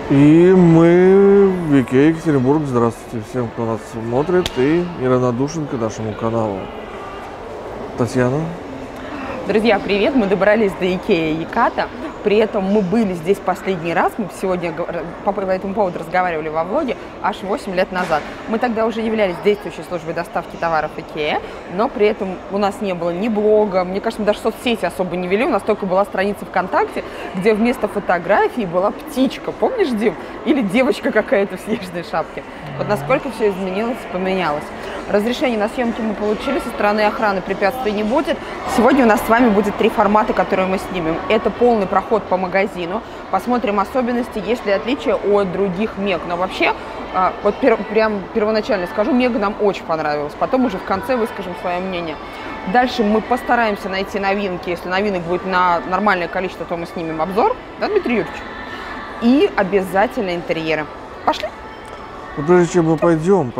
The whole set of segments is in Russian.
И мы в Икее Екатеринбург. Здравствуйте всем, кто нас смотрит и неравнодушен к нашему каналу. Татьяна. Друзья, привет! Мы добрались до Икеа Еката. При этом мы были здесь последний раз. Мы сегодня по этому поводу разговаривали во влоге аж 8 лет назад. Мы тогда уже являлись действующей службой доставки товаров Икеа, но при этом у нас не было ни блога, мне кажется, мы даже соцсети особо не вели. У нас только была страница ВКонтакте, где вместо фотографии была птичка. Помнишь, Дим? Или девочка какая-то в снежной шапке. Вот насколько все изменилось и поменялось. Разрешение на съемки мы получили, со стороны охраны препятствий не будет. Сегодня у нас с вами будет 3 формата, которые мы снимем. Это полный проход по магазину. Посмотрим особенности, есть ли отличия от других Мег. Но вообще, вот прям первоначально скажу, Мега нам очень понравилась. Потом уже в конце выскажем свое мнение. Дальше мы постараемся найти новинки. Если новинок будет на нормальное количество, то мы снимем обзор. Да, Дмитрий Юрьевич? И обязательно интерьеры. Пошли? Ну, прежде чем мы пойдем.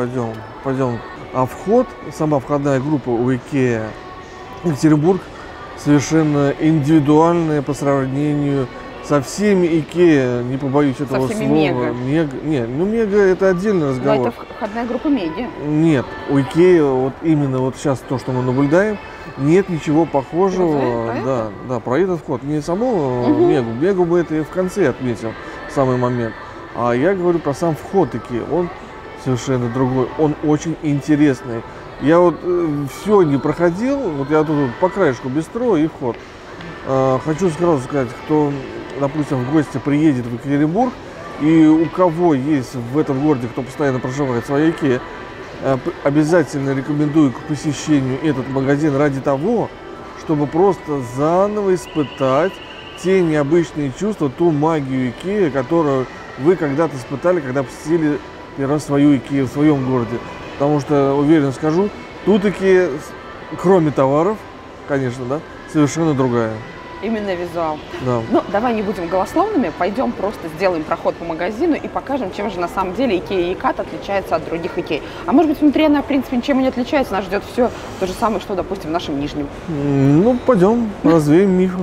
А вход, сама входная группа у Икеа Екатеринбург совершенно индивидуальная по сравнению со всеми Икеа, не побоюсь этого со всеми слова. Мега. Нет, ну Мега это отдельный разговор. Но это входная группа Меги. Нет, у Икеа вот именно вот сейчас то, что мы наблюдаем, нет ничего похожего. Да, про этот вход. Не саму Мегу. Мегу бы это и в конце отметил, самый момент. А я говорю про сам вход Икеа. Он совершенно другой. Он очень интересный. Я вот все не проходил. Вот я тут вот по краешку бистро и вход. Хочу сразу сказать, кто, допустим, в гости приедет в Екатеринбург, и у кого есть в этом городе, кто постоянно проживает в своей Икее, обязательно рекомендую к посещению этот магазин ради того, чтобы просто заново испытать те необычные чувства, ту магию Икеа, которую вы когда-то испытали, когда посетили первый раз свою Икею в своем городе. Потому что, уверенно скажу, тут Икеа, кроме товаров, конечно, да, совершенно другая. Именно визуал. Да. Ну, давай не будем голословными, пойдем просто сделаем проход по магазину и покажем, чем же на самом деле Икеа Екат отличается от других Икей. А может быть, внутри она, в принципе, ничем и не отличается, нас ждет все то же самое, что, допустим, в нашем Нижнем. Ну, пойдем, развеем мифы.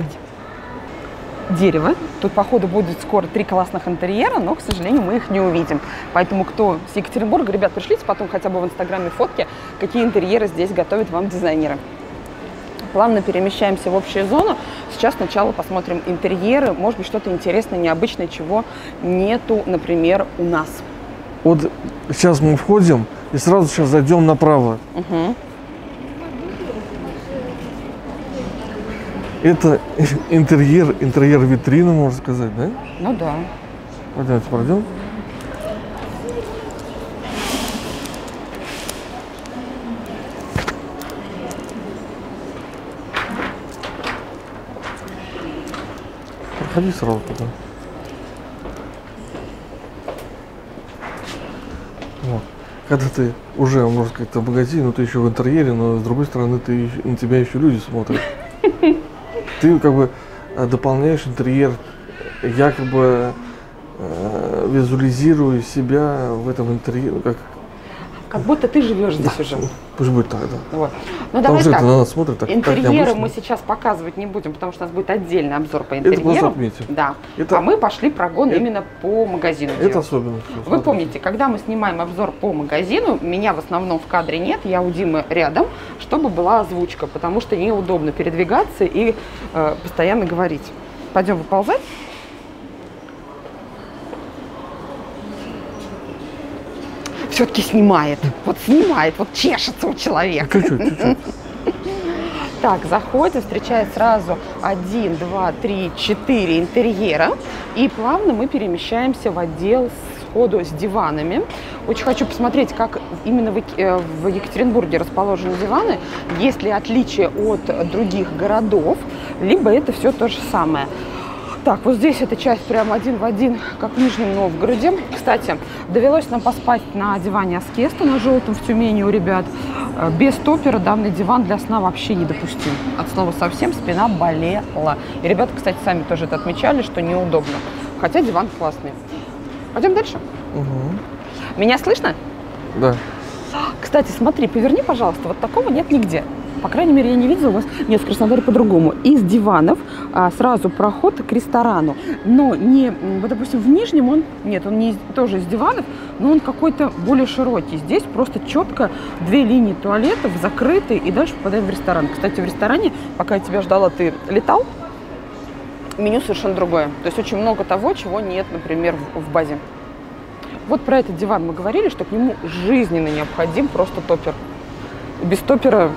Дерево. Тут, походу, будет скоро 3 классных интерьера, но, к сожалению, мы их не увидим. Поэтому, кто с Екатеринбурга, ребят, пришлите потом хотя бы в Инстаграме фотки, какие интерьеры здесь готовят вам дизайнеры. Плавно перемещаемся в общую зону. Сейчас сначала посмотрим интерьеры, может быть, что-то интересное, необычное, чего нету, например, у нас. Вот сейчас мы входим и сразу сейчас зайдем направо. Угу. Это интерьер витрины, можно сказать, да? Ну да. Пойдемте, пройдем. Проходи сразу туда. Вот. Когда ты уже, можно сказать, в магазине, но ты еще в интерьере, но с другой стороны, на тебя еще люди смотрят. Ты как бы дополняешь интерьер, якобы визуализируя себя в этом интерьере. Как будто ты живешь здесь уже. Пусть будет так, да. Вот. Ну, давай так. На нас смотрят, так интерьеры мы сейчас показывать не будем, потому что у нас будет отдельный обзор по интерьеру. Это отметим. Да. А мы пошли прогон именно по магазину. Это особенно. Вы помните, когда мы снимаем обзор по магазину, меня в основном в кадре нет, я у Димы рядом, чтобы была озвучка, потому что неудобно передвигаться и постоянно говорить. Пойдем выползать. Все-таки снимает, вот чешется у человека. Чуть-чуть. Так, заходим, встречает сразу 1, 2, 3, 4 интерьера. И плавно мы перемещаемся в отдел сходу с диванами. Очень хочу посмотреть, как именно в Екатеринбурге расположены диваны. Есть ли отличия от других городов, либо это все то же самое. Так, вот здесь эта часть прям один в один, как в Нижнем Новгороде. Кстати, довелось нам поспать на диване Аскеста на желтом в Тюмени у ребят. Без топера данный диван для сна вообще недопустим. От слова совсем спина болела. И ребята, кстати, сами тоже это отмечали, что неудобно. Хотя диван классный. Пойдем дальше. Угу. Меня слышно? Да. Кстати, смотри, поверни, пожалуйста, вот такого нет нигде. По крайней мере, я не видела у вас. Нет, в Краснодаре по-другому. Из диванов сразу проход к ресторану. Но не, вот, допустим, в Нижнем он, нет, он не тоже из диванов, но он какой-то более широкий. Здесь просто четко 2 линии туалетов закрыты, и дальше попадаем в ресторан. Кстати, в ресторане, пока я тебя ждала, ты летал, меню совершенно другое. То есть очень много того, чего нет, например, в базе. Вот про этот диван мы говорили, что к нему жизненно необходим просто топпер. Без топпера...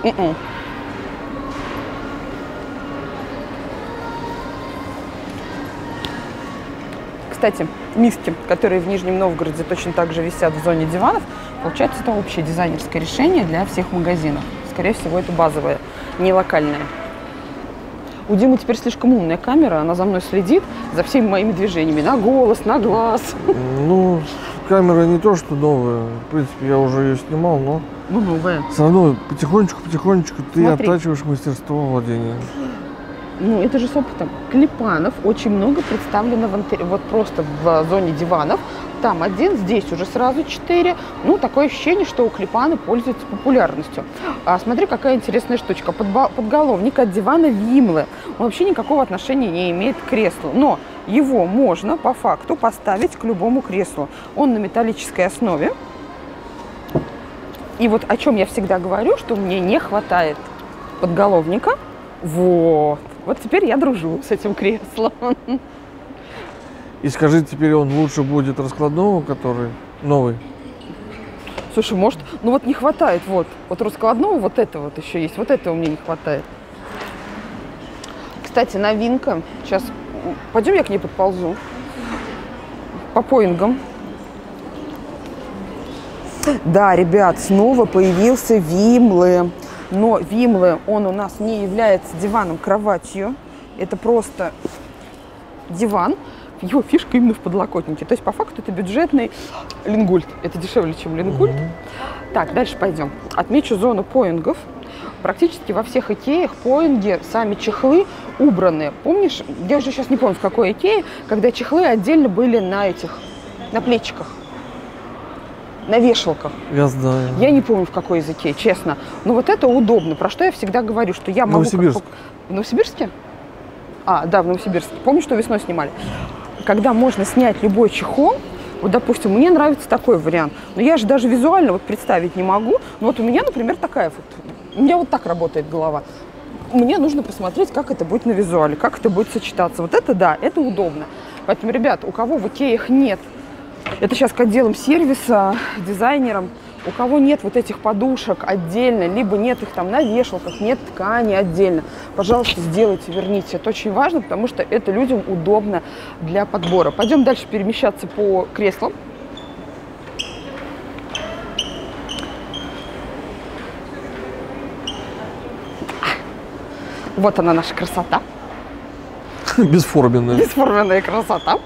Кстати, миски, которые в Нижнем Новгороде точно так же висят в зоне диванов, получается, это общее дизайнерское решение для всех магазинов. Скорее всего, это базовое, не локальное. У Димы теперь слишком умная камера, она за мной следит, за всеми моими движениями, на голос, на глаз. Ну, камера не то, что новая. В принципе, я уже ее снимал, но... Ну, новая. Все равно потихонечку ты Смотри. оттачиваешь мастерство владения. Ну, это же с опытом. Клепанов очень много представлено вот просто в зоне диванов. Там 1, здесь уже сразу 4. Ну, такое ощущение, что у Клепана пользуется популярностью. А смотри, какая интересная штучка. Подголовник от дивана Вимлы. Он вообще никакого отношения не имеет к креслу. Но его можно по факту поставить к любому креслу. Он на металлической основе. И вот о чем я всегда говорю, что мне не хватает подголовника. Вот. Вот теперь я дружу с этим креслом. И скажи, теперь он лучше будет раскладного, который новый? Слушай, может, ну вот не хватает, вот раскладного, вот это вот еще есть, вот этого мне не хватает. Кстати, новинка, сейчас, пойдем я к ней подползу, по поингам. Да, ребят, снова появился Вимлы. Но Вимлы, он у нас не является диваном-кроватью. Это просто диван. Его фишка именно в подлокотнике. То есть, по факту, это бюджетный лингульт. Это дешевле, чем лингульт. Так, дальше пойдем. Отмечу зону поингов. Практически во всех икеях поинги, сами чехлы убраны. Помнишь, я уже сейчас не помню, в какой икее, когда чехлы отдельно были на плечиках. На вешалках. Я знаю. Я не помню, в какой языке, честно. Но вот это удобно. Про что я всегда говорю, что я могу... Новосибирск. В Новосибирске? Да, в Новосибирске. Помню, что весной снимали. Когда можно снять любой чехол, вот, допустим, мне нравится такой вариант. Но я же даже визуально вот представить не могу. Но вот у меня, например, такая вот... У меня вот так работает голова. Мне нужно посмотреть, как это будет на визуале, как это будет сочетаться. Вот это да, это удобно. Поэтому, ребят, у кого в икеях нет... Это сейчас к отделам сервиса, дизайнерам. У кого нет вот этих подушек отдельно, либо нет их там на вешалках, нет ткани отдельно, пожалуйста, сделайте, верните. Это очень важно, потому что это людям удобно для подбора. Пойдем дальше перемещаться по креслам. Вот она, наша красота. Бесформенная. Бесформенная красота.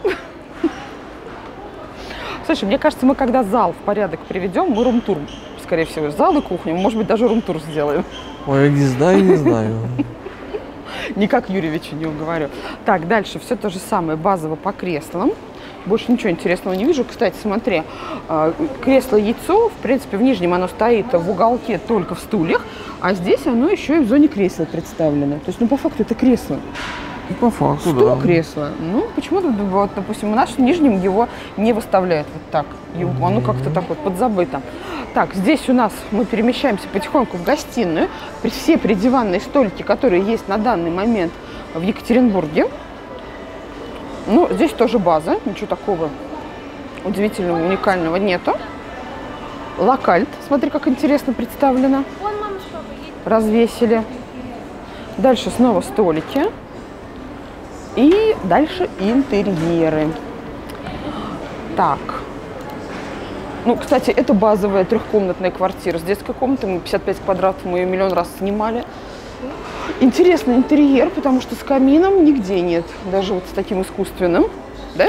Слушай, мне кажется, мы когда зал в порядок приведем, мы рум-тур, скорее всего, зал и кухню, может быть, даже рум-тур сделаем. Ой, я не знаю. Никак Юрьевича не уговорю. Так, дальше все то же самое, базово по креслам. Больше ничего интересного не вижу. Кстати, смотри, кресло-яйцо, в принципе, в нижнем оно стоит в уголке только в стульях, а здесь оно еще и в зоне кресла представлено. То есть, ну, по факту, это кресло. По факту, Что да. кресло? Ну, почему-то, вот, допустим, у нас в нижнем его не выставляют вот так. Оно как-то так вот подзабыто. Так, здесь у нас мы перемещаемся потихоньку в гостиную. Все придиванные столики, которые есть на данный момент в Екатеринбурге. Ну, здесь тоже база. Ничего такого удивительного, уникального нету. Локальт. Смотри, как интересно представлено. Развесили. Дальше снова столики. И дальше интерьеры. Так. Ну, кстати, это базовая трехкомнатная квартира с детской комнатой. Мы 55 квадратов, мы ее миллион раз снимали. Интересный интерьер, потому что с камином нигде нет. Даже вот с таким искусственным. Да?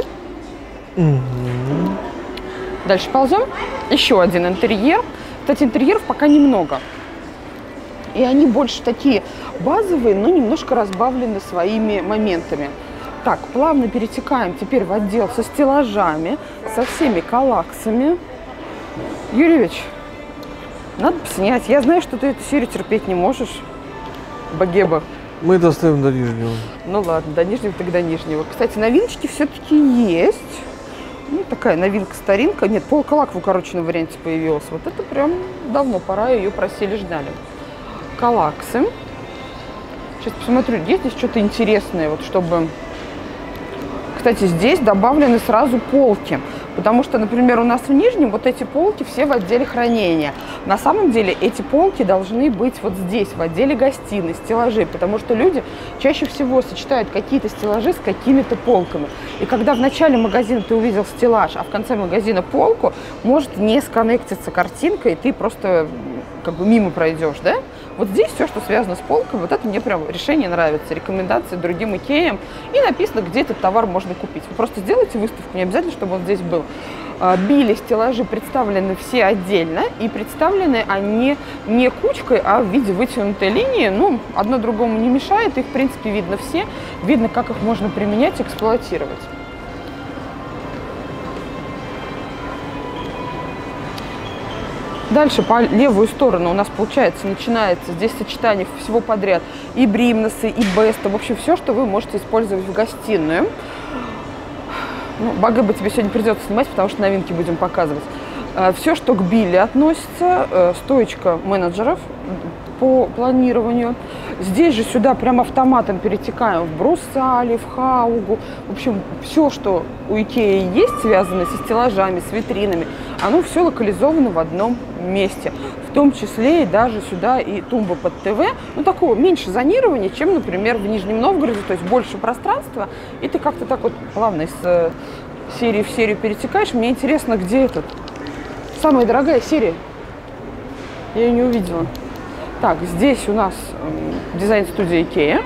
Дальше ползем. Еще один интерьер. Кстати, интерьеров пока немного. И они больше такие базовые, но немножко разбавлены своими моментами. Так, плавно перетекаем теперь в отдел со стеллажами, со всеми коллаксами. Юрьевич, Надо снять. Я знаю, что ты эту серию терпеть не можешь. Багеба. Мы доставим до Нижнего. Ну ладно, до Нижнего, тогда до Нижнего. Кстати, новиночки все-таки есть. Ну, такая новинка-старинка. Нет, полка лак в укороченном варианте появилась. Вот это прям давно пора, ее просили, ждали. Калаксы. Сейчас посмотрю, есть здесь что-то интересное, вот чтобы... Кстати, здесь добавлены сразу полки. Потому что, например, у нас в Нижнем вот эти полки все в отделе хранения. На самом деле эти полки должны быть вот здесь, в отделе гостиной, стеллажи. Потому что люди чаще всего сочетают какие-то стеллажи с какими-то полками. И когда в начале магазина ты увидел стеллаж, а в конце магазина полку, может не сконнектиться картинка, и ты просто как бы мимо пройдешь, да? Вот здесь все, что связано с полкой, вот это мне прям решение нравится. Рекомендации другим икеям. И написано, где этот товар можно купить. Вы просто сделайте выставку, не обязательно, чтобы он здесь был. Били, стеллажи представлены все отдельно. И представлены они не кучкой, а в виде вытянутой линии. Ну, одно другому не мешает. Их, в принципе, видно все. Видно, как их можно применять, эксплуатировать. Дальше по левую сторону у нас, получается, начинается здесь сочетание всего подряд. И Бримносы, и Беста. В общем, все, что вы можете использовать в гостиную. Ну, Багеба тебе сегодня придется снимать, потому что новинки будем показывать. Все, что к Билли относится, стоечка менеджеров по планированию. Здесь же сюда прям автоматом перетекаем в Брусали, в Хаугу. В общем, все, что у Икеи есть, связанное со стеллажами, с витринами, оно все локализовано в одном месте. В том числе и даже сюда и тумба под ТВ. Ну, такого меньше зонирования, чем, например, в Нижнем Новгороде. То есть больше пространства. И ты как-то так вот плавно из серии в серию перетекаешь. Мне интересно, где этот? Самая дорогая серия. Я ее не увидела. Так, здесь у нас дизайн-студия Икея.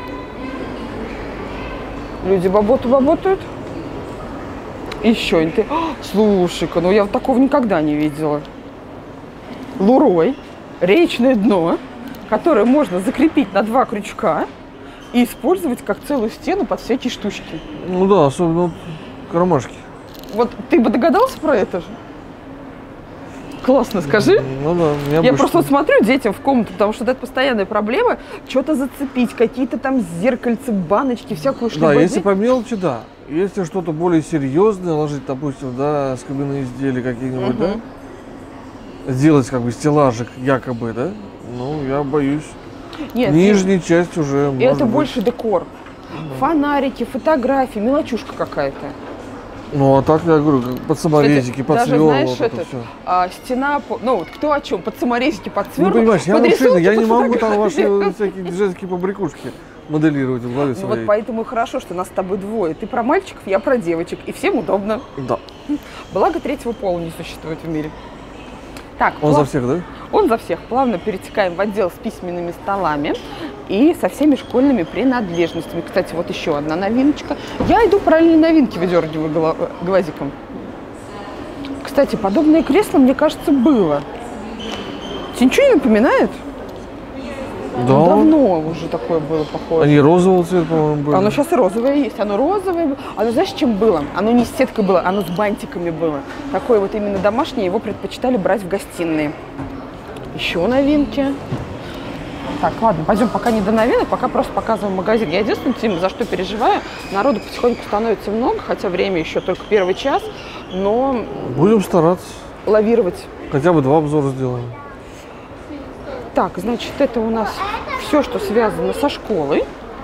Люди работают. Еще они. Слушай-ка, ну я вот такого никогда не видела. Лурой, речное дно, которое можно закрепить на 2 крючка и использовать как целую стену под всякие штучки. Ну да, особенно вот кармашки. Вот ты бы догадался про это же? Классно, скажи. Ну да, необычно. Я просто вот смотрю детям в комнату, потому что это постоянная проблема, что-то зацепить, какие-то там зеркальца, баночки, всякую штуку. Да, если по мелочи, да. Если что-то более серьезное ложить, допустим, да, скобяные изделия какие-нибудь, да, сделать как бы стеллажик якобы, да, ну, я боюсь. Нет, нижняя часть уже и это больше декор. Фонарики, фотографии, мелочушка какая-то. Ну, а так я говорю, под саморезики, под даже, сверло, знаешь, вот это все. Стена, ну вот кто о чем, под саморезики, под сверло. Ну, понимаешь, я мужчина, я не могу там ваши фотографии. всякие женские побрякушки моделировать в голове своей. Вот поэтому и хорошо, что нас с тобой двое. Ты про мальчиков, я про девочек. И всем удобно. Да. Благо третьего пола не существует в мире. Так, Он за всех, да? Он за всех. Плавно перетекаем в отдел с письменными столами и со всеми школьными принадлежностями. Кстати, вот еще одна новиночка. Я иду параллельно новинки выдергиваю глазиком. Кстати, подобное кресло, мне кажется, было. Тебе ничего не напоминает? Да. Ну, давно уже такое было похоже. Они розового цвета, по-моему, были. Оно сейчас и розовое есть. Оно розовое. Оно знаешь, чем было? Оно не с сеткой было, оно с бантиками было. Такое вот именно домашнее, его предпочитали брать в гостиные. Еще новинки. Так, ладно, пойдем пока не до новинок, пока просто показываем магазин. Я единственное, Тим, за что переживаю, народу потихоньку становится много, хотя время еще только 1 час, но... Будем стараться. Лавировать. Хотя бы 2 обзора сделаем. Так, значит, это у нас все, что связано со школой.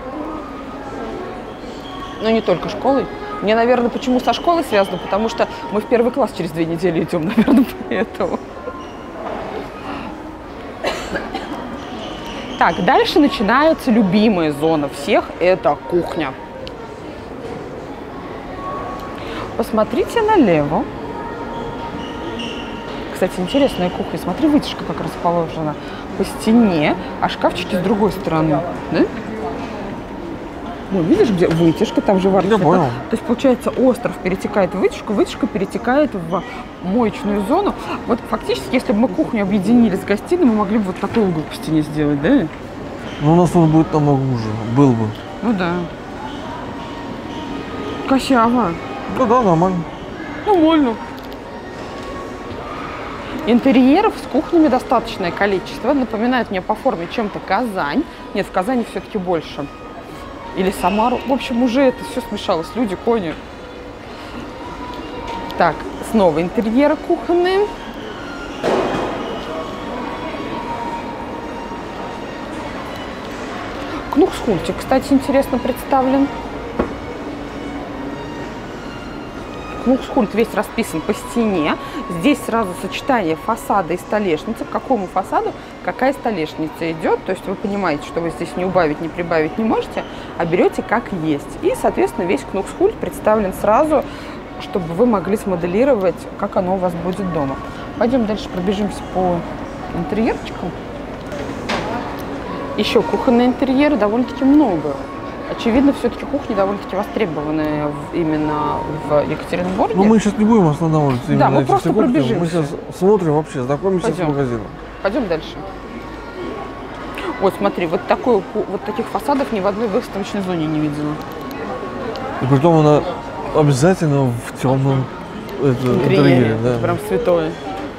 Но не только школой. Мне, наверное, почему со школой связано, потому что мы в 1 класс через 2 недели идем, наверное, поэтому. Так, дальше начинается любимая зона всех, это кухня. Посмотрите налево. Кстати, интересная кухня. Смотри, вытяжка как расположена по стене, а шкафчики с другой стороны. Да? Ну, видишь, где вытяжка, там же варка. Я понял. То есть, получается, остров перетекает в вытяжку, вытяжка перетекает в моечную зону. Вот фактически, если бы мы кухню объединили с гостиной, мы могли бы вот такой угол по стене сделать, да? Ну, у нас он будет намного уже. Был бы. Ну да. Косяво. Ну да, нормально. Нормально. Интерьеров с кухнями достаточное количество. Напоминает мне по форме чем-то Казань. Нет, в Казани все-таки больше. Или Самару. В общем, уже это все смешалось. Люди, кони. Так, снова интерьеры кухонные. Кнухскультик, кстати, интересно представлен. Кнухскульт весь расписан по стене. Здесь сразу сочетание фасада и столешницы. К какому фасаду какая столешница идет. То есть вы понимаете, что вы здесь не убавить, не прибавить не можете, а берете как есть. И, соответственно, весь Кнухскульт представлен сразу, чтобы вы могли смоделировать, как оно у вас будет дома. Пойдем дальше пробежимся по интерьерчикам. Еще кухонные интерьеры довольно-таки много. Очевидно, все-таки кухни довольно-таки востребованные именно в Екатеринбурге. Но мы сейчас не будем останавливаться именно мы просто пробежимся. Мы сейчас смотрим вообще, знакомимся с магазином. Пойдем дальше. Вот смотри, вот таких фасадов ни в одной выставочной зоне не видела. И притом она обязательно в темном интерьере. Да. Прям святое.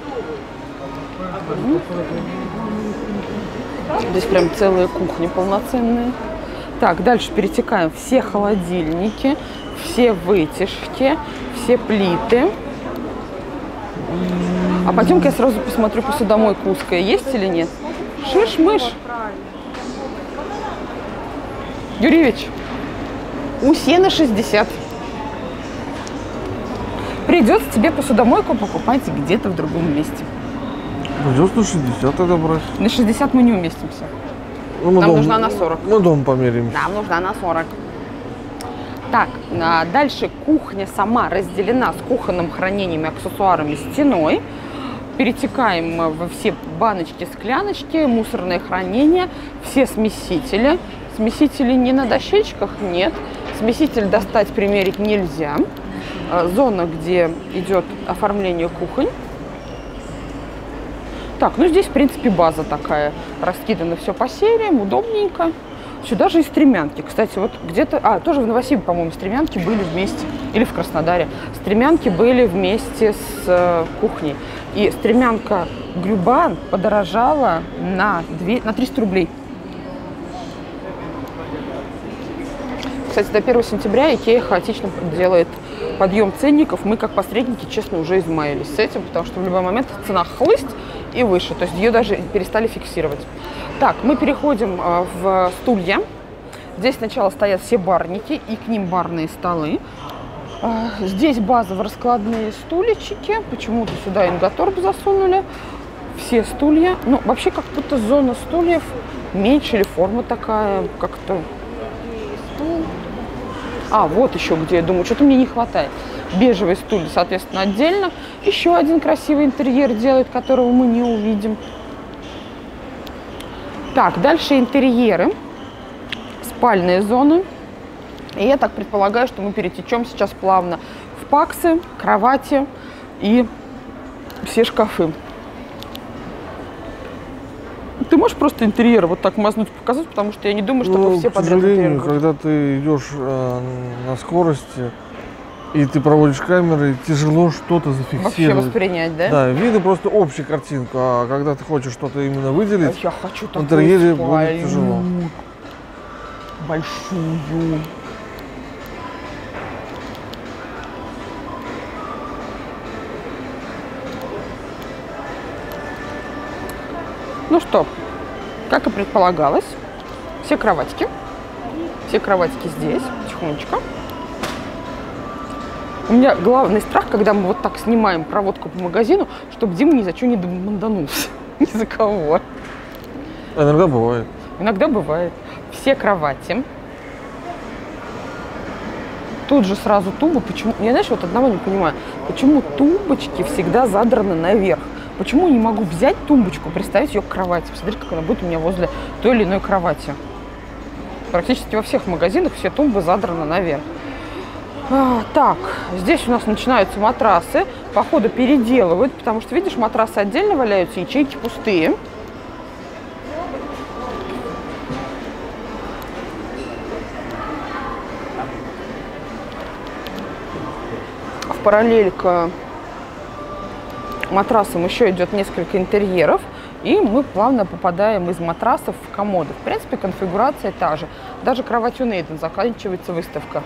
Здесь прям целые кухни полноценные. Так, дальше перетекаем. Все холодильники, все вытяжки, все плиты. А пойдем-ка я сразу посмотрю, посудомойка узкая есть или нет. Шиш-мыш. Юрьевич, у сена 60. Придется тебе посудомойку покупать где-то в другом месте. Придется на 60 тогда брать. На 60 мы не уместимся. Ну, нам нужна на 40. Мы дом померяем. Нам нужна на 40. Так, дальше кухня сама разделена с кухонным хранением и аксессуарами стеной. Перетекаем во все баночки, скляночки, мусорное хранение, все смесители. Смесители не на дощечках, нет. Смеситель достать, примерить нельзя. Зона, где идет оформление кухонь. Так, ну здесь, в принципе, база такая. Раскидано все по сериям, удобненько. Сюда же и стремянки. Кстати, вот где-то... тоже в Новосибе, по-моему, стремянки были вместе. Или в Краснодаре. Стремянки были вместе с кухней. И стремянка Грюбан подорожала на 300 рублей. Кстати, до 1 сентября Икея хаотично делает подъем ценников. Мы, как посредники, честно, уже измаялись с этим, потому что в любой момент цена хлысть и выше. То есть ее даже перестали фиксировать. Так, мы переходим в стулья. Здесь сначала стоят все барники и к ним барные столы. Здесь базово раскладные стульчики. Почему-то сюда Ингаторп засунули. Все стулья. Ну, вообще, как будто зона стульев меньше или форма такая как-то. Вот еще где, я думаю, что-то мне не хватает. Бежевый стулья, соответственно, отдельно. Еще один красивый интерьер делает, которого мы не увидим. Так, дальше интерьеры. Спальные зоны. И я так предполагаю, что мы перетечем сейчас плавно в паксы, кровати и все шкафы. Ты можешь просто интерьер вот так мазнуть, показать, потому что я не думаю, что мы все подряд интерьеры. Когда ты идешь на скорости и ты проводишь камеры, тяжело что-то зафиксировать. Вообще воспринять, да? Да, видно просто общую картинку, а когда ты хочешь что-то именно выделить, я хочу в интерьере будет тяжело. Большую. Ну что, как и предполагалось, все кроватики здесь, тихонечко. У меня главный страх, когда мы вот так снимаем проводку по магазину, чтобы Дима ни за что не манданулся, ни за кого. Иногда бывает. Иногда бывает. Все кровати. Тут же сразу тумбы. Почему? Я, знаешь, вот одного не понимаю. Почему тумбочки всегда задраны наверх? Почему я не могу взять тумбочку, приставить ее к кровати? Посмотри, как она будет у меня возле той или иной кровати. Практически во всех магазинах все тумбы задраны наверх. Так, здесь у нас начинаются матрасы. Походу переделывают, потому что, видишь, матрасы отдельно валяются, ячейки пустые. В параллель к матрасам еще идет несколько интерьеров, и мы плавно попадаем из матрасов в комоды. В принципе, конфигурация та же. Даже кроватью Нейден заканчивается выставка.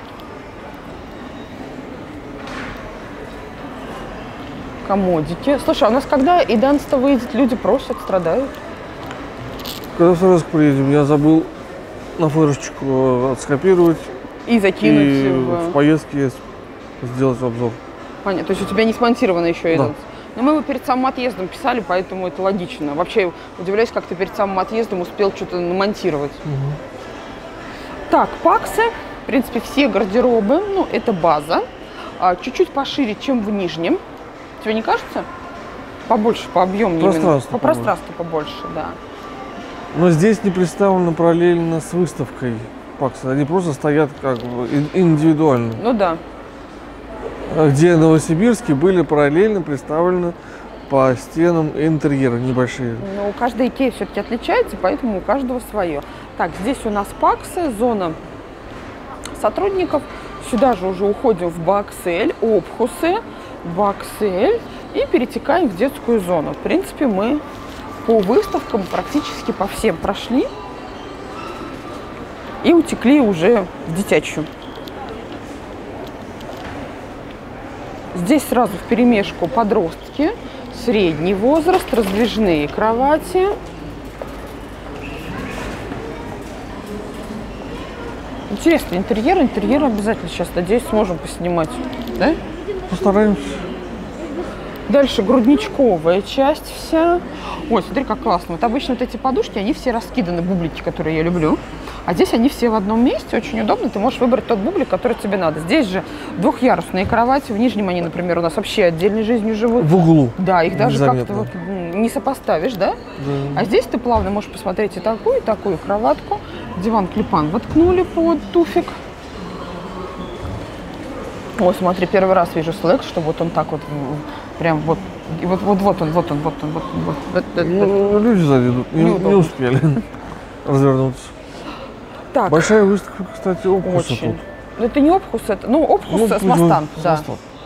Комодики. Слушай, а у нас когда Эданс-то выйдет, люди просят, страдают. Когда в Саратов приедем, я забыл на флешечку отскопировать И закинуть и в поездке сделать обзор. Понятно. То есть у тебя не смонтировано еще Эданс? Да. Но мы его перед самым отъездом писали, поэтому это логично. Вообще удивляюсь, как ты перед самым отъездом успел что-то намонтировать. Угу. Так, паксы. В принципе, все гардеробы. Ну, это база. Чуть-чуть пошире, чем в нижнем. Тебе не кажется? Побольше, по объему. Пространство по пространству побольше, да. Но здесь не представлено параллельно с выставкой паксы. Они просто стоят как бы индивидуально. Ну да. Где в Новосибирске были параллельно представлены по стенам интерьеры небольшие. Ну, каждая Икея все-таки отличается, поэтому у каждого свое. Так, здесь у нас паксы, зона сотрудников. Сюда же уже уходим в Баксель, Обхусы, Баксель и перетекаем в детскую зону. В принципе, мы по выставкам практически по всем прошли и утекли уже в детячую. Здесь сразу вперемешку подростки, средний возраст, раздвижные кровати. Интересный интерьер. Интерьер обязательно сейчас, надеюсь, сможем поснимать. Да? Постараемся. Дальше грудничковая часть вся. Ой, смотри, как классно. Вот обычно вот эти подушки, они все раскиданы, бублики, которые я люблю. А здесь они все в одном месте, очень удобно. Ты можешь выбрать тот бублик, который тебе надо. Здесь же двухъярусные кровати. В нижнем они, например, у нас вообще отдельной жизнью живут. В углу. Да, их даже как-то вот не сопоставишь, да? Да. А здесь ты плавно можешь посмотреть и такую кроватку. Диван-клепан воткнули под туфик. Ой, смотри, первый раз вижу слэк, что вот он так вот, прям вот, и вот он. Ну, люди сзади идут, не успели развернуться. Так. Большая выставка, кстати, Обхуса тут. Ну, это не Обхус, это, ну, Обхус с Мастан, да.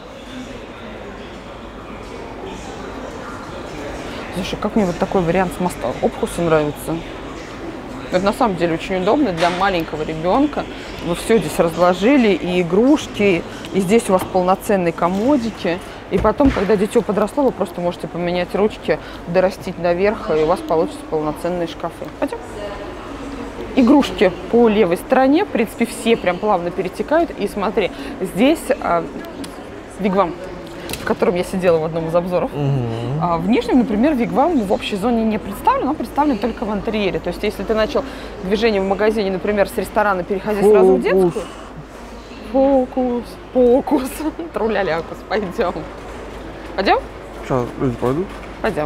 Слушай, как мне вот такой вариант с Мастан Обхуса нравится. Это на самом деле очень удобно для маленького ребенка. Вы все здесь разложили, и игрушки, и здесь у вас полноценные комодики. И потом, когда дитё подросло, вы просто можете поменять ручки, дорастить наверх, и у вас получатся полноценные шкафы. Пойдем. Игрушки по левой стороне, в принципе, все прям плавно перетекают. И смотри, здесь вигвам, в котором я сидела в одном из обзоров. В нижнем, например, вигвам в общей зоне не представлен, он представлен только в интерьере. То есть, если ты начал движение в магазине, например, с ресторана, переходи сразу в детскую. Фокус. Труля-лякус. Пойдем. Пойдем? Сейчас люди пойдут. Пойдем.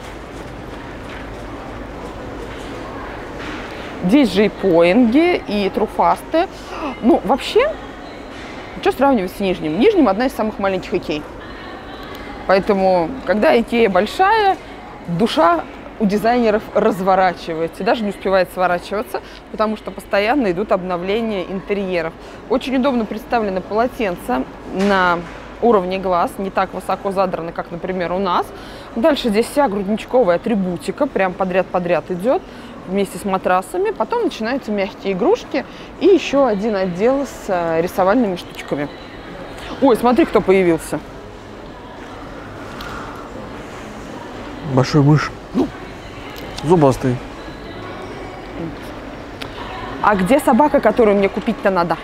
Здесь же и поинги, и труфасты. Ну, вообще, что сравнивать с нижним? Нижним одна из самых маленьких Икей. Поэтому, когда Икея большая, душа у дизайнеров разворачивается. И даже не успевает сворачиваться, потому что постоянно идут обновления интерьеров. Очень удобно представлены полотенца на уровне глаз, не так высоко задраны, как, например, у нас. Дальше здесь вся грудничковая атрибутика, прям подряд идет, вместе с матрасами. Потом начинаются мягкие игрушки и еще один отдел с рисовальными штучками. Ой, смотри, кто появился. Большой мышь. Зубастый. А где собака, которую мне купить-то надо?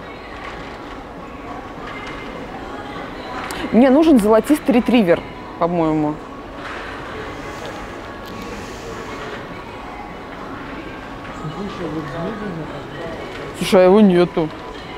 Мне нужен золотистый ретривер, по-моему. Слушай, его нету.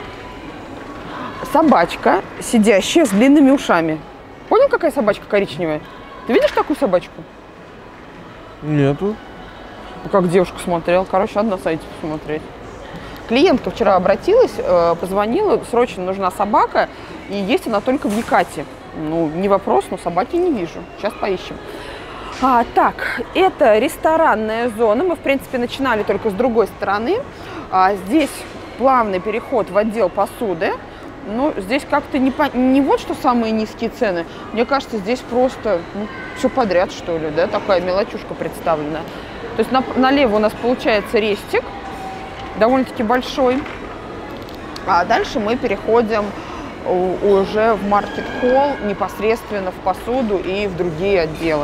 Собачка, сидящая с длинными ушами. Понял, какая собачка коричневая? Ты видишь такую собачку? Нету. Как девушка смотрела. Короче, надо на сайте посмотреть. Клиентка вчера обратилась, позвонила, срочно нужна собака, и есть она только в Екате. Ну, не вопрос, но собаки не вижу. Сейчас поищем. Так, это ресторанная зона. Мы, в принципе, начинали только с другой стороны. Здесь плавный переход в отдел посуды. Ну, здесь как-то не вот что самые низкие цены. Мне кажется, здесь просто все подряд, что ли, да, такая мелочушка представлена. То есть налево у нас получается рестик, довольно-таки большой. А дальше мы переходим уже в маркет-холл, непосредственно в посуду и в другие отделы.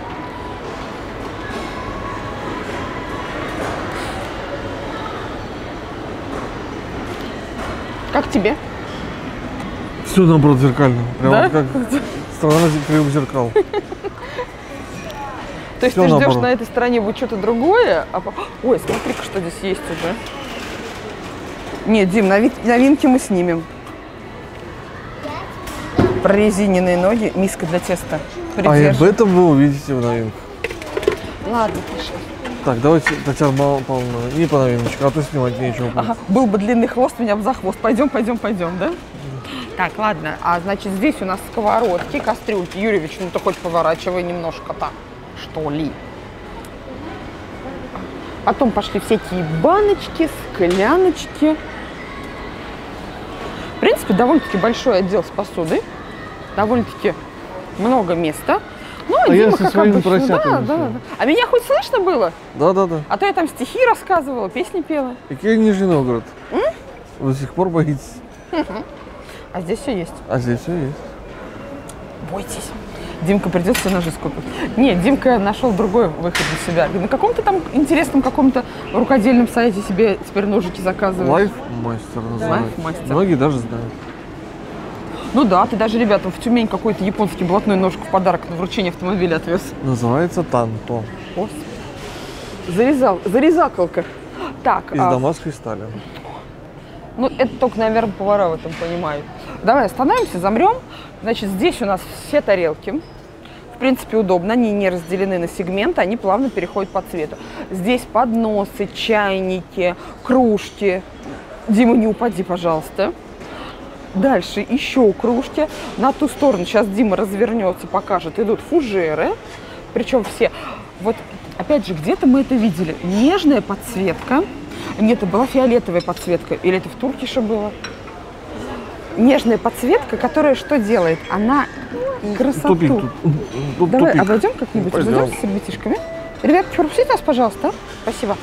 Как тебе? Все наоборот зеркально. Прямо Да? как страна кривых зеркал. То есть Всё ты ждешь наоборот. на этой стороне будет что-то другое, Ой, смотри-ка, что здесь есть уже. Нет, Дим, новинки мы снимем. Прорезиненные ноги, миска для теста. А об Придержи. этом вы увидите в новинках. Ладно, пошли. Так, давайте, Татьяна Павловна, не по новиночкам, а то снимать нечего. будет. Ага, был бы длинный хвост, меня бы за хвост. Пойдем, да? Так, ладно. А значит, здесь у нас сковородки, кастрюльки. Юрьевич, ну ты хоть поворачивай немножко-то, что ли. Потом пошли всякие баночки, скляночки. В принципе, довольно-таки большой отдел с посудой. Довольно-таки много места. Ну, А я Дима, со как своими обычно, поросятами да. всё. А меня хоть слышно было? Да. А то я там стихи рассказывала, песни пела. Какие Нижний Новгород? Вы до сих пор боитесь? А здесь все есть. А здесь все есть. Бойтесь. Димка придется ножи скупить. Нет, Димка нашел другой выход для себя. На каком-то там интересном каком-то рукодельном сайте себе теперь ножики заказывает. Лайфмастер называется. Лайфмастер. Многие даже знают. Ну да, ты даже ребятам в Тюмень какой-то японский блатной ножик в подарок на вручение автомобиля отвез. Называется Танто. Господи. Зарезакалка. Так, Из дамасской стали. ну это только, наверное, повара в этом понимают. Давай остановимся, замрем. Значит, здесь у нас все тарелки. В принципе, удобно, они не разделены на сегменты, они плавно переходят по цвету. Здесь подносы, чайники, кружки. Дима, не упади, пожалуйста. Дальше еще кружки. На ту сторону, сейчас Дима развернется, покажет, идут фужеры. Причем все, вот опять же, где-то мы это видели. Нежная подсветка. Нет, это была фиолетовая подсветка. Или это в Туркише было? Нежная подсветка, которая что делает? Она красоту. Тупик тут. Давай Тупик. обойдем как-нибудь, Пойдем. обойдем с ребятишками. Ребят, пропустите нас, пожалуйста. Спасибо.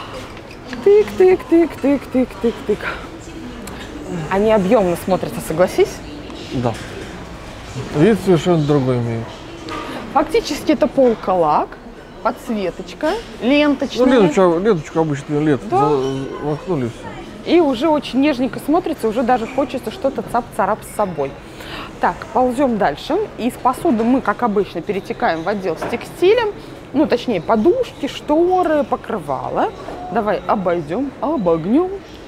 Тык-тык-тык-тык-тык-тык-тык. Они объемно смотрятся, согласись? Да. Вид совершенно другой имеет. Фактически это полка-лак, подсветочка, ленточная. Ну, ленточку обычно Да. воткнули все. И уже очень нежненько смотрится, уже даже хочется что-то цап-царап с собой. Так, ползем дальше. Из посуды мы, как обычно, перетекаем в отдел с текстилем. Ну, точнее, подушки, шторы, покрывала. Давай обойдем, обогнем.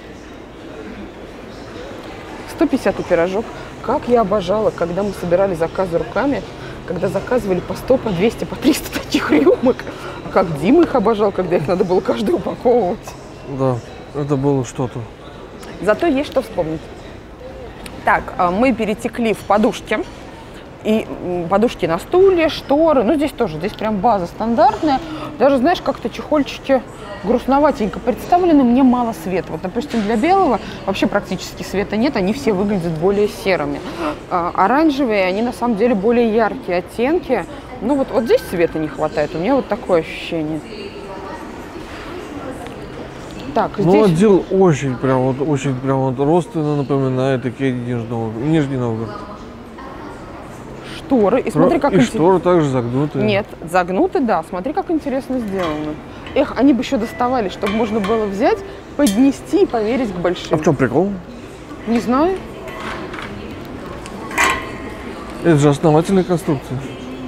150-й пирожок. Как я обожала, когда мы собирали заказы руками, когда заказывали по 100, по 200, по 300 таких рюмок. А как Дима их обожал, когда их надо было каждый упаковывать. Да, это было что-то. Зато есть что вспомнить. Так, мы перетекли в подушки. И подушки на стуле, шторы. Ну, здесь тоже, здесь прям база стандартная. Даже, знаешь, как-то чехольчики грустноватенько представлены. Мне мало света. Вот, допустим, для белого вообще практически света нет. Они все выглядят более серыми. Оранжевые, они на самом деле более яркие оттенки. Ну, вот здесь света не хватает. У меня вот такое ощущение. Так, Ну, здесь... отдел очень прям родственно напоминает Нижний Новгород. Шторы. И смотри, как И шторы также загнутые. Нет, загнуты, да. Смотри, как интересно сделано. Эх, они бы еще доставали, чтобы можно было взять, поднести и поверить к большим. А в чем прикол? Не знаю. Это же основательная конструкция.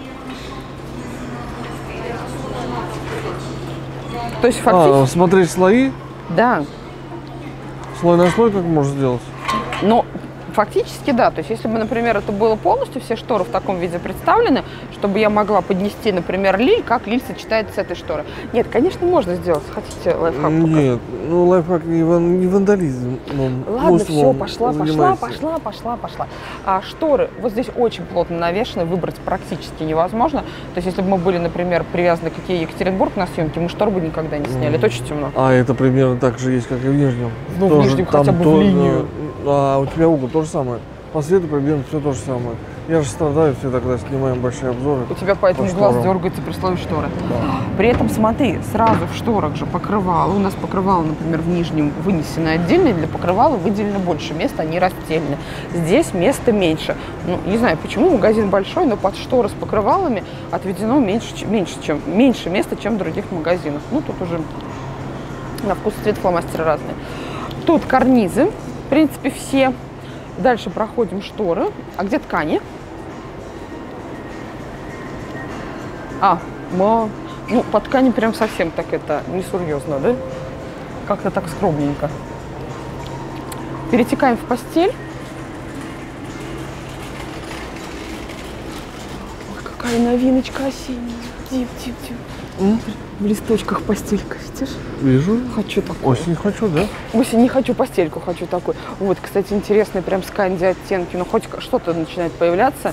То есть фактически... Смотреть слои, Да. слой на слой как можно сделать? Но фактически да. То есть если бы, например, это было полностью, все шторы в таком виде представлены, чтобы я могла поднести, например, лиль, как лиль сочетается с этой шторой. Нет, конечно, можно сделать. Хотите лайфхак покажу? Нет, ну лайфхак не вандализм. Ладно, все, пошла. А шторы, вот здесь очень плотно навешаны, выбрать практически невозможно. То есть, если бы мы были, например, привязаны к Екатеринбург на съемке, мы штор бы никогда не сняли. Это очень темно. А это примерно так же есть, как и в Нижнем. Ну, в Нижнем хотя бы в линию. А у тебя угол то же самое. По свету примерно все то же самое. Я же страдаю всегда, когда снимаем большие обзоры. У тебя поэтому глаз дергается при слове шторы. Да. При этом, смотри, сразу в шторах же покрывало. У нас покрывало, например, в нижнем вынесено отдельно, для покрывала выделено больше места, они растельны. Здесь места меньше. Ну, не знаю, почему, магазин большой, но под шторы с покрывалами отведено меньше места, чем в других магазинах. Ну, тут уже на вкус и цвет фломастеры разные. Тут карнизы, в принципе, все. Дальше проходим шторы. А где ткани? Ну, по ткани прям совсем так это несерьезно, да? Как-то так скромненько. Перетекаем в постель. Ой, какая новиночка осенняя. Див. В листочках постелька, видишь? Вижу. Хочу такую. Осень хочу, да? Осень не хочу, постельку хочу такую. Вот, кстати, интересные прям сканди оттенки. Ну, хоть что-то начинает появляться.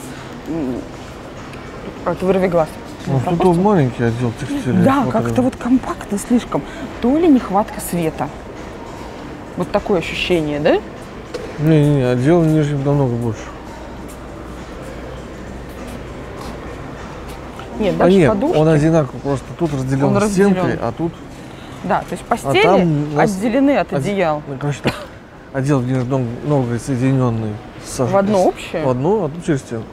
Это вырви глаз. Ну, тут маленький отдел текстиля. Да, как-то вот компактно слишком. То ли нехватка света. Вот такое ощущение, да? Не, отдел нижним намного больше. Нет, дальше подушки. Он одинаковый, просто тут разделен стенкой, а тут... Да, то есть постели отделены от одеял. Короче, так, отдел в Нижнем Новгороде соединенный. В одно общее? В одну через стенку.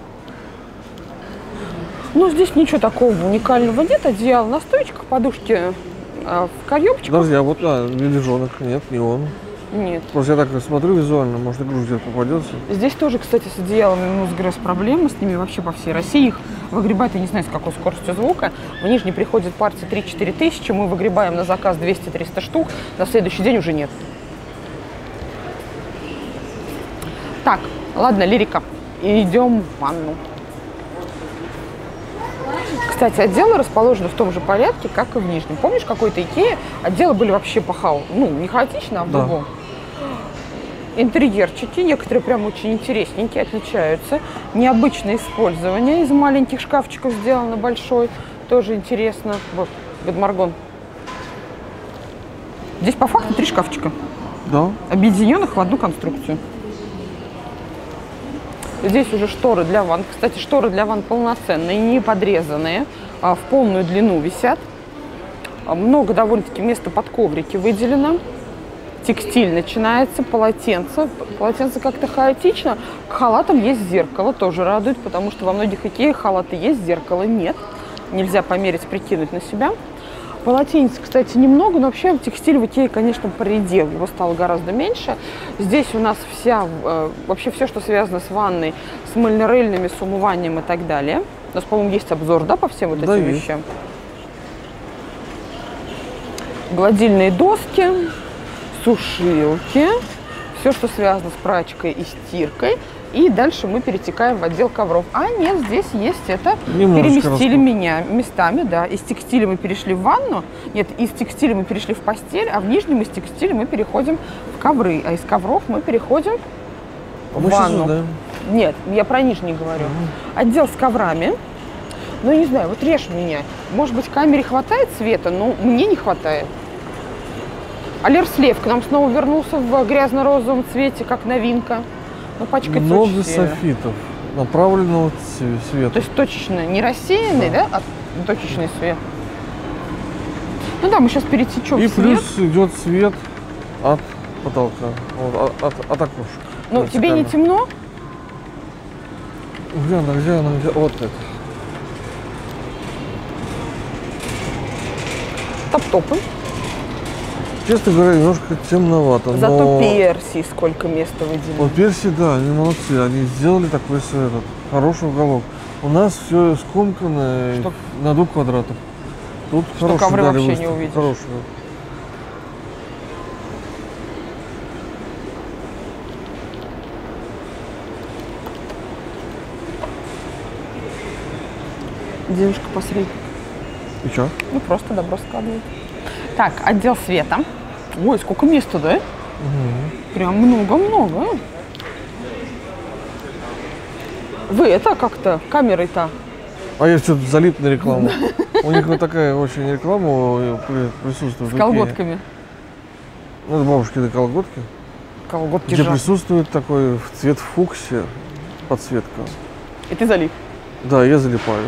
Ну, здесь ничего такого уникального нет. Одеяло на стоечках, подушки в каемчиках. Подожди, а вот лежонок, нет, не он. Нет. Просто я так смотрю визуально, может, игрушка где-то попадется. Здесь тоже, кстати, с одеялами Мосгрэс проблемы, с ними вообще по всей России. Их выгребают, я не знаю, с какой скоростью звука. В Нижний приходит партия 3-4 тысячи, мы выгребаем на заказ 200-300 штук, на следующий день уже нет. Так, ладно, лирика. Идем в ванну. Кстати, отделы расположены в том же порядке, как и в Нижнем. Помнишь, какой-то Икея отделы были вообще не хаотично, а в другом. Интерьерчики, некоторые прям очень интересненькие, отличаются. Необычное использование. Из маленьких шкафчиков сделано большой. Тоже интересно. Вот, Гадмаргон. Здесь по факту 3 шкафчика. Да. Объединенных в одну конструкцию. Здесь уже шторы для ванн. Кстати, шторы для ванн полноценные, не подрезанные, в полную длину висят. Много довольно-таки места под коврики выделено. Текстиль начинается, полотенце. Полотенце как-то хаотично. К халатам есть зеркало, тоже радует, потому что во многих Икеях халаты есть, зеркала нет. Нельзя померить, прикинуть на себя. Полотенец, кстати, немного, но вообще текстиль в Икее, конечно, поредел. Его стало гораздо меньше. Здесь у нас вообще все, что связано с ванной, с мыльно-рыльными, с умыванием и так далее. У нас, по-моему, есть обзор, да, по всем вот этим вещам? Гладильные доски, сушилки, все, что связано с прачкой и стиркой. И дальше мы перетекаем в отдел ковров. А нет, здесь есть это. Переместили меня местами, да. Из текстиля мы перешли в ванну. Нет, из текстиля мы перешли в постель, а в нижнем из текстиля мы переходим в ковры. А из ковров мы переходим в ванну. Сюда. Нет, я про нижний говорю. Отдел с коврами. Ну, не знаю, вот режь меня. Может быть, камере хватает света, но мне не хватает. Алерслев к нам снова вернулся в грязно-розовом цвете, как новинка. Ну, пачкается много софитов направленного света. То есть точечно, не рассеянный, да, а точечный свет. Ну да, мы сейчас перетечем и в свет. Плюс идет свет от потолка, от окошка. Ну, тебе не темно? Где она? Вот это. Топ-топы. Честно говоря, немножко темновато. Зато Персии сколько места выделили. Вот Персии, да, они молодцы. Они сделали такой хороший уголок. У нас все скомкано на 2 квадратах. Тут что ковры вообще не увидишь. Хороший. Девушка посредник. И что? Ну, просто добро складывает. Так, отдел света. Ой, сколько места, да? Угу. Прям много-много. Вы это как-то камерой-то? А я что-то залип на рекламу. У них вот такая очень реклама присутствует. С колготками. Ну, это бабушкины колготки. колготки где жаркие. присутствует такой цвет фуксия, подсветка. И ты залип. Да, я залипаю.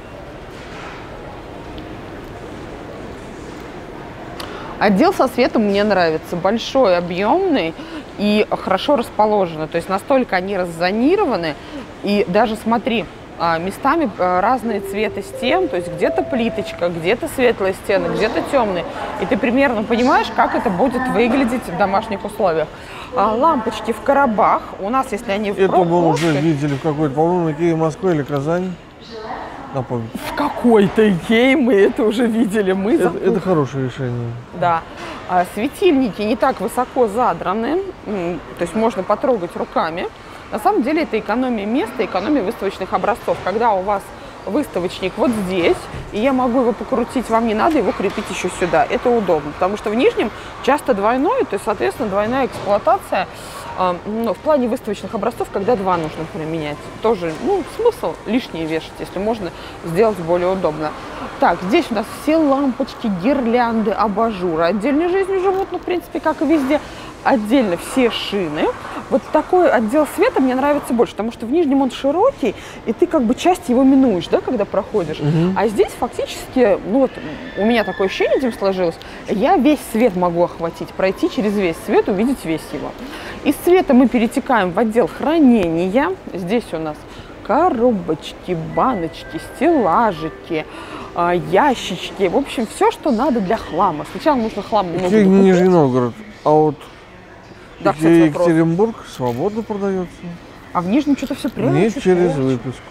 Отдел со светом мне нравится. Большой, объемный и хорошо расположенный. То есть настолько они раззонированы. И даже смотри, местами разные цветы стен. То есть где-то плиточка, где-то светлые стены, где-то темные. И ты примерно понимаешь, как это будет выглядеть в домашних условиях. Лампочки в коробах. У нас, если они в Это мы плоскости, уже видели в какой-то, по-моему, Икее Москва или Казань. Напомню. в какой-то Икее мы это уже видели. Это хорошее решение. Да. Светильники не так высоко задраны, то есть можно потрогать руками. На самом деле это экономия места, экономия выставочных образцов. Когда у вас выставочник вот здесь, и я могу его покрутить, вам не надо его крепить еще сюда. Это удобно, потому что в нижнем часто двойной, то есть, соответственно, двойная эксплуатация. В плане выставочных образцов, когда два нужно применять, тоже, смысл лишнее вешать, если можно сделать более удобно. Так, здесь у нас все лампочки, гирлянды, абажуры. Отдельной жизнью живут, в принципе, как и везде. Отдельно все шины. Вот такой отдел света мне нравится больше, потому что в нижнем он широкий, и ты как бы часть его минуешь, да, когда проходишь. А здесь фактически, у меня такое ощущение этим сложилось, я весь свет могу охватить, пройти через весь свет, увидеть весь его. Из цвета мы перетекаем в отдел хранения. Здесь у нас коробочки, баночки, стеллажики, ящички. В общем, все, что надо для хлама. Сначала нужно хлам много Икея Нижний Новгород, а вот да, кстати, Екатеринбург свободно продается. А в Нижнем что-то все прячется. Не через выписку.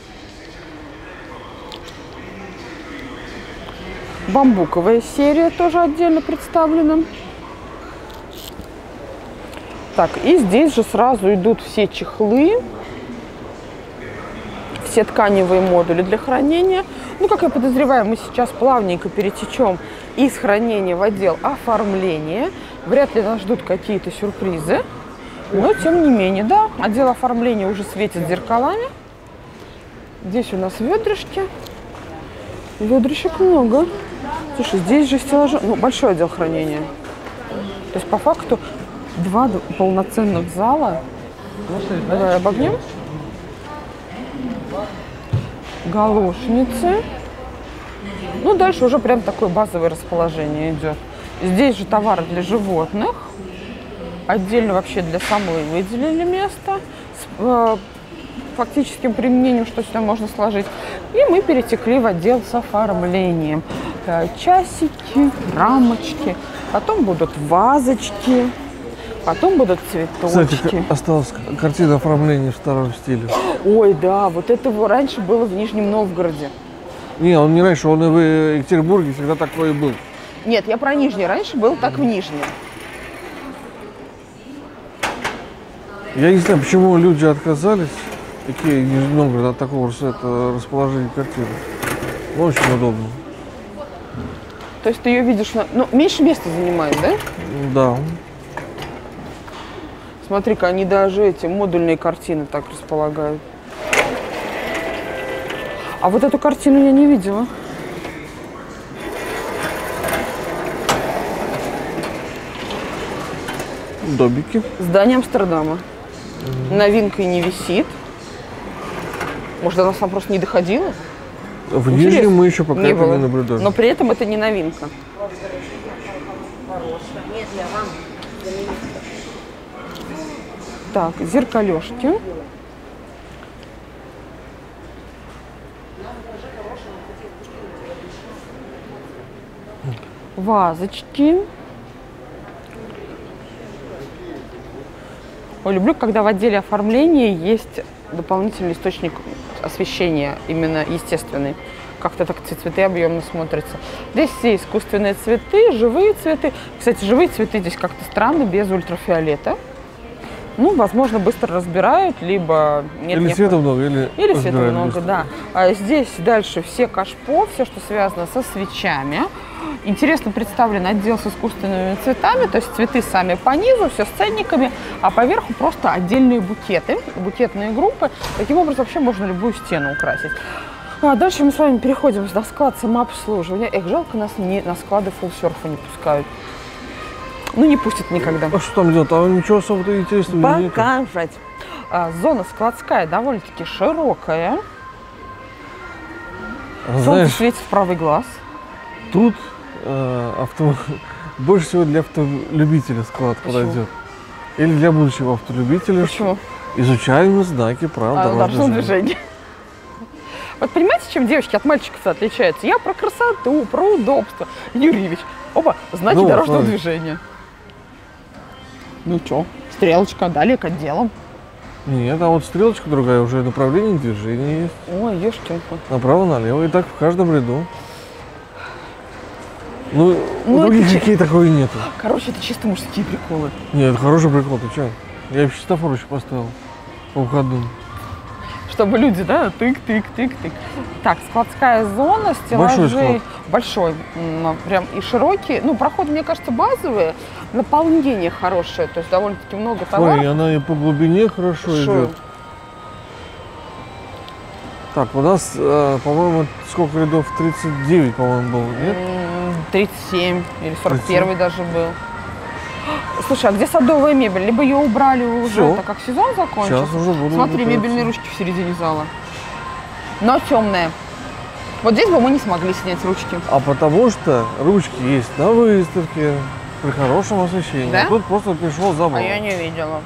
Бамбуковая серия тоже отдельно представлена. Так, и здесь же сразу идут все чехлы, все тканевые модули для хранения. Как я подозреваю, мы сейчас плавненько перетечем из хранения в отдел оформления. Вряд ли нас ждут какие-то сюрпризы. Но, тем не менее, да, отдел оформления уже светит зеркалами. Здесь у нас ведрышки. Ведрышек много. Слушай, здесь же стеллажи. Большой отдел хранения. То есть, по факту, 2 полноценных зала. Давай обогнем. Галошницы. Дальше уже прям такое базовое расположение идет. Здесь же товары для животных. Отдельно вообще для самой выделили место с фактическим применением, что сюда можно сложить. И мы перетекли в отдел с оформлением. Часики, рамочки, потом будут вазочки, потом будут цветочки. Кстати, осталась картина оформления в старом стиле. Ой, да, вот это раньше было в Нижнем Новгороде. Не, он не раньше, он и в Екатеринбурге всегда такой и был. Нет, я про Нижний. Раньше был так в Нижнем. Я не знаю, почему люди отказались, Икея Нижний Новгород, от такого расположения картины. Очень удобно. То есть ты ее видишь, меньше места занимает, да? Да. Смотри-ка, они даже эти модульные картины так располагают. А вот эту картину я не видела. Добики. Здание Амстердама. Новинкой не висит. Может, до нас там просто не доходила? В Нижнем мы еще пока это не наблюдаем. Но при этом это не новинка. Так, зеркалежки. Вазочки. Ой, люблю, когда в отделе оформления есть дополнительный источник освещения, именно естественный. Как-то так цветы объемно смотрятся. Здесь все искусственные цветы, живые цветы. Кстати, живые цветы здесь как-то странно, без ультрафиолета. Возможно, быстро разбирают, либо нет. Или света много, или света много, да. А здесь дальше все кашпо, все, что связано со свечами. Интересно представлен отдел с искусственными цветами, то есть цветы сами по низу, все с ценниками, а поверху просто отдельные букеты, букетные группы. Таким образом вообще можно любую стену украсить. А дальше мы с вами переходим на склад самообслуживания. Жалко, нас на склады фулл-серфа не пускают. Ну, не пустят никогда. А что там делать? Там ничего особо интересного нет. Показать. Зона складская довольно-таки широкая. Солнце Знаешь, светит в правый глаз. тут больше всего для автолюбителя склад Почему? подойдет. Или для будущего автолюбителя. Почему? Изучаем знаки правил дорожного движения. Вот понимаете, чем девочки от мальчиков отличаются? Я про красоту, про удобство. Юрьевич, опа, знаки Ну, дорожного смотри. движения. Ну чё, стрелочка, далее к отделам. Нет, а вот стрелочка другая, уже направление движения есть. Ой, ёшкинку. Направо-налево, и так в каждом ряду. Ну, Ну, у других это детей такого и нету. Короче, это чисто мужские приколы. Нет, это хороший прикол, ты чё? Я вообще светофор еще поставил по выходным. Чтобы люди, да, тык-тык-тык-тык. Так, складская зона, Большой стеллажи. склад. Большой, прям и широкий. Ну, проходы, мне кажется, базовые. Наполнение хорошее, то есть довольно-таки много товаров. Смотри, она и по глубине хорошо идет. Так, у нас, по-моему, сколько рядов? 39, по-моему, было, нет? 37 или 41 даже был. Слушай, а где садовая мебель? Либо ее убрали уже, Всё. так как сезон закончился. Сейчас уже буду. Смотри, мебельные ручки в середине зала. Но темные. Вот здесь бы мы не смогли снять ручки. А потому что ручки есть на выставке при хорошем освещении. Да? А тут просто пришел, забыл. А я не видела.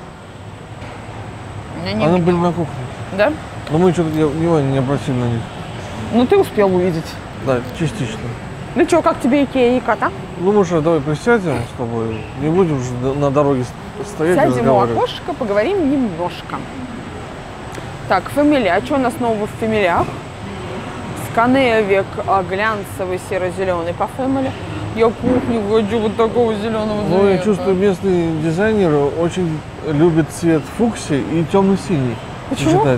Я не Они видела. были на кухне. Да? Но мы что-то внимания не обратили на них. Ну ты успел увидеть. Да, частично. Ну что, как тебе Икея и кота? Ну, может, давай присядем с тобой. Не будем уже на дороге стоять и Сядем у разговаривать. окошка, поговорим немножко. Так, фамилия. А что у нас нового в фамилиях? Сканевик глянцевый серо-зеленый по фэмили. Я кухню хочу вот такого зеленого Ну, я цвета. чувствую, местные дизайнеры очень любят цвет фуксии и темно-синий. Почему? Сочетать.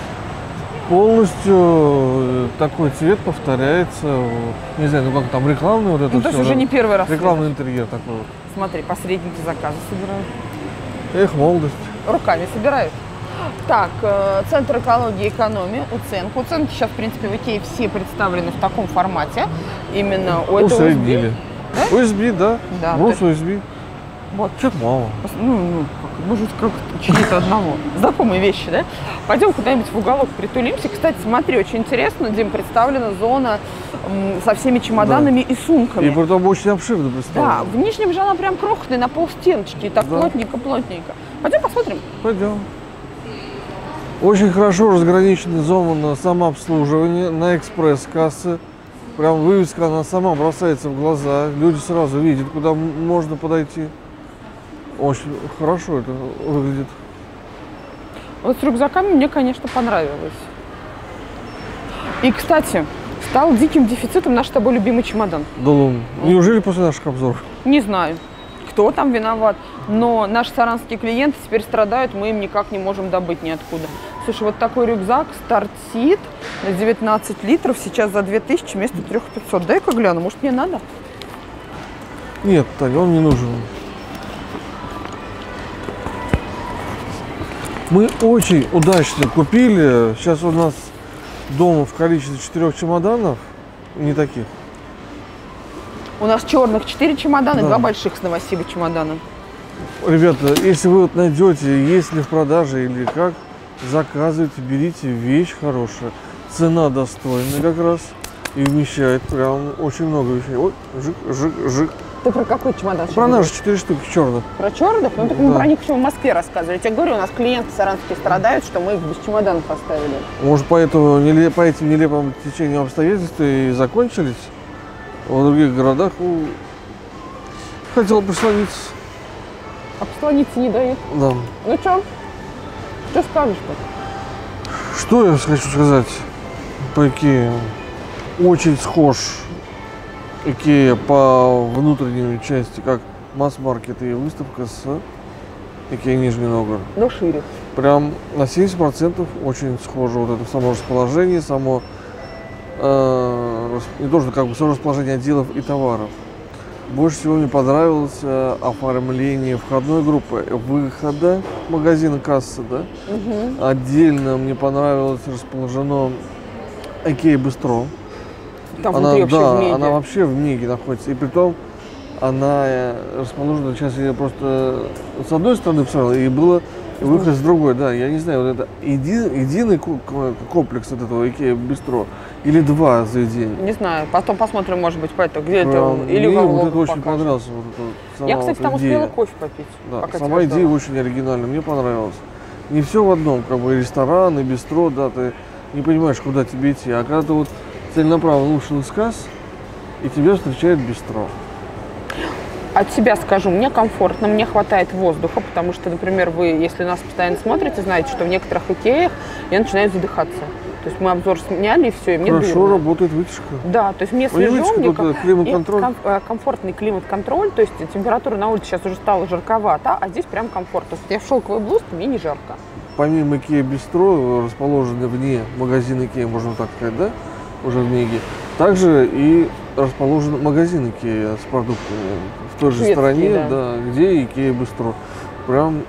Полностью такой цвет повторяется. Не знаю, ну как там рекламный вот это Ну, то есть всё, уже да? не первый раз. Рекламный интерьер такой вот. Смотри, посредники заказы собирают. Эх, молодость. Руками собирают. Так, Центр экологии и экономии, Уценка. Уценки сейчас, в принципе, в Икее все представлены в таком формате. Именно у этого Усреднили. Да? USB, да? Да, Брус то USB. Вот. Что-то мало. Ну, может, как чьи-то одного. Знакомые вещи, да? Пойдем куда-нибудь в уголок притулимся. Кстати, смотри, очень интересно, Дим, представлена зона со всеми чемоданами и сумками. И потом очень обширно Да, представлено. в нижнем же она прям крохотная, на полстеночки, и так Да. плотненько-плотненько. Пойдем посмотрим. Пойдем. Очень хорошо разграничена зона на самообслуживание, на экспресс-кассы. Прям вывеска, она сама бросается в глаза. Люди сразу видят, куда можно подойти. Очень хорошо это выглядит. Вот с рюкзаками мне, конечно, понравилось. И, кстати, стал диким дефицитом наш с тобой любимый чемодан. Да ладно. Неужели после наших обзоров? Не знаю, кто там виноват, но наши саранские клиенты теперь страдают, мы им никак не можем добыть ниоткуда. Слушай, вот такой рюкзак стартит на 19 литров, сейчас за 2000 вместо 3500. Дай-ка гляну, может, мне надо? Нет, Таня, он не нужен. Мы очень удачно купили. Сейчас у нас дома в количестве 4 чемоданов. Не таких. У нас черных 4 чемодана, Да. 2 больших с Новосиба чемодана. Ребята, если вы вот найдете, есть ли в продаже или как, заказывайте, берите, вещь хорошая. Цена достойная как раз. И вмещает прям очень много вещей. Ой, жик. Ты про какой чемодан? Про наши 4 штуки черных. Про черных? Ну, так мы Да. про них еще в Москве рассказывали. Я тебе говорю, у нас клиенты саранские страдают, что мы их без чемоданов оставили. Может, по этим нелепым течениям обстоятельств и закончились в других городах. Хотел прислониться. А послониться не дают. Да. Ну что? Что скажешь-то? Что я хочу сказать по Икее? Очень схож Икея по внутренней части, как масс-маркет и выставка с Икея Нижний Новгород. Но шире. Прям на 70% очень схоже вот это само расположение, само не должно как бы само расположение отделов и товаров. Больше всего мне понравилось оформление входной группы, выхода магазина кассы, да. Угу. Отдельно мне понравилось расположено Икея Быстро. Там Она, внутри вообще да, в меди. она вообще в Меге находится. И притом она расположена, сейчас я просто с одной стороны посмотрел, и было выход с другой, да, я не знаю, вот это единый комплекс от этого Икеа Бистро или два заведения? Не знаю, потом посмотрим, может быть, где это, или мне во вот это влогах очень покажем. понравилось. Вот это, Я, кстати, вот там идея. успела кофе попить. Да, пока сама тебя идея ждала. очень оригинальная, мне понравилось. Не все в одном, как бы и ресторан, и бистро, да, ты не понимаешь, куда тебе идти. А когда ты вот целенаправленно вышел из касс, и тебя встречает бистро. От себя скажу, мне комфортно, мне хватает воздуха, потому что, например, вы, если нас постоянно смотрите, знаете, что в некоторых Икеях я начинаю задыхаться. То есть мы обзор сняли, и все, и мне Хорошо дурно. работает вытяжка. Да, то есть мне Ну, свежо, вытяжка, мне тут климат-контроль. комфортный климат-контроль, то есть температура на улице сейчас уже стала жарковато, а здесь прям комфорт. То есть я в шелковой блузке, мне не жарко. Помимо Икеа Бистро, расположенный вне магазина Икеа, можно так сказать, да, уже в Меге, также и расположен магазин Икеа с продуктами в той же Шведский, стороне, да. где Икеа Бистро. Прям,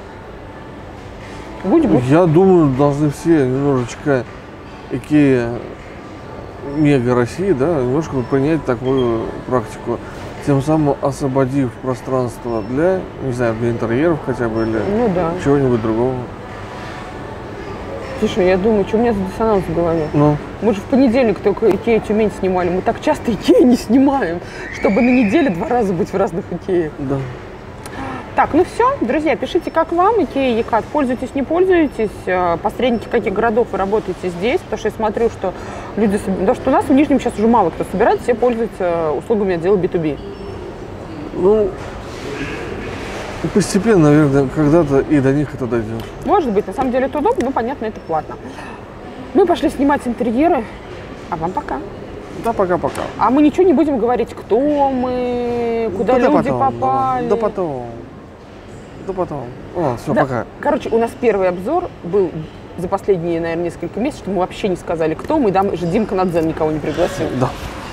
Будь. я думаю, должны все немножечко Икеа Мега России, да, немножко принять такую практику, тем самым освободив пространство для, не знаю, для интерьеров хотя бы или Ну да. чего-нибудь другого. Слушай, я думаю, что у меня за диссонанс в голове? Ну, Мы же в понедельник только Икеа Тюмень снимали. Мы так часто Икеа не снимаем, чтобы на неделе 2 раза быть в разных Икеях. да. Так, ну все, друзья, пишите, как вам Икеа Екат. Пользуетесь, не пользуетесь? Посредники каких городов вы работаете здесь? Потому что я смотрю, что люди... Потому что у нас в Нижнем сейчас уже мало кто собирает, все пользуются услугами отдела B2B. Ну, постепенно, наверное, когда-то и до них это дойдет. Может быть, на самом деле это удобно, но, понятно, это платно. Мы пошли снимать интерьеры, а вам пока. Да, пока-пока. А мы ничего не будем говорить, кто мы, куда Да люди потом, попали. Да потом. Да потом. О, все, Да. пока. Короче, у нас первый обзор был за последние, наверное, несколько месяцев, что мы вообще не сказали, кто мы, даже Димка Надзен никого не пригласил. Да.